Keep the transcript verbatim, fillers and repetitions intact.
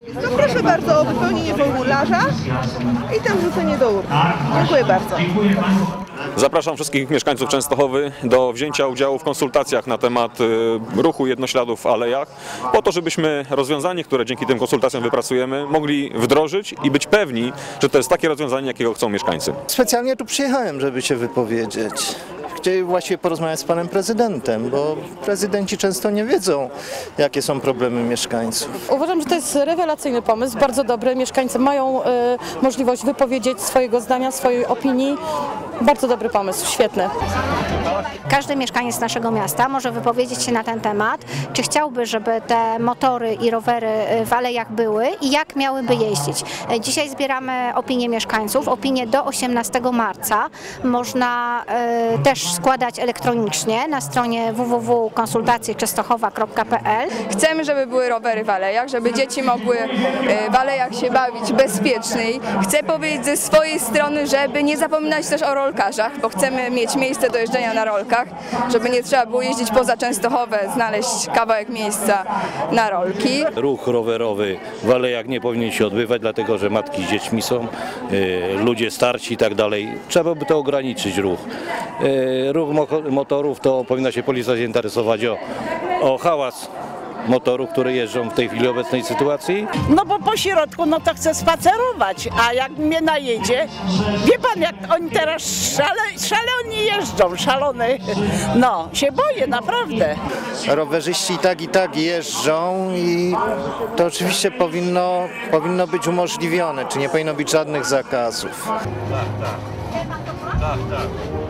To proszę bardzo o wypełnienie formularza i tam wrzucenie do urny. Dziękuję bardzo. Zapraszam wszystkich mieszkańców Częstochowy do wzięcia udziału w konsultacjach na temat ruchu jednośladów w alejach, po to, żebyśmy rozwiązanie, które dzięki tym konsultacjom wypracujemy, mogli wdrożyć i być pewni, że to jest takie rozwiązanie, jakiego chcą mieszkańcy. Specjalnie tu przyjechałem, żeby się wypowiedzieć. Chciałem właściwie porozmawiać z panem prezydentem, bo prezydenci często nie wiedzą, jakie są problemy mieszkańców. Uważam, że to jest rewelacyjny pomysł, bardzo dobry. Mieszkańcy mają y, możliwość wypowiedzieć swojego zdania, swojej opinii. Bardzo dobry pomysł, świetny. Każdy mieszkaniec naszego miasta może wypowiedzieć się na ten temat, czy chciałby, żeby te motory i rowery w alejach były i jak miałyby jeździć. Dzisiaj zbieramy opinie mieszkańców, opinie do osiemnastego marca. Można y, też składać elektronicznie na stronie w w w kropka konsultacje częstochowa kropka p l. Chcemy, żeby były rowery w alejach, żeby dzieci mogły w alejach się bawić bezpieczniej. Chcę powiedzieć ze swojej strony, żeby nie zapominać też o rolkarzach, bo chcemy mieć miejsce do jeżdżenia na rolkach, żeby nie trzeba było jeździć poza Częstochowę, znaleźć kawałek miejsca na rolki. Ruch rowerowy w alejach nie powinien się odbywać, dlatego że matki z dziećmi są, y, ludzie starsi i tak dalej. Trzeba by to ograniczyć ruch. Y, ruch motorów to powinna się policja zainteresować o, o hałas motorów, które jeżdżą w tej chwili obecnej sytuacji. No bo po środku no to chcę spacerować, a jak mnie najedzie, wie pan jak oni teraz szale, szaloni jeżdżą, szalone, no się boję naprawdę. Rowerzyści i tak i tak jeżdżą i to oczywiście powinno, powinno być umożliwione, czy nie powinno być żadnych zakazów. Tak, tak. Tak, tak.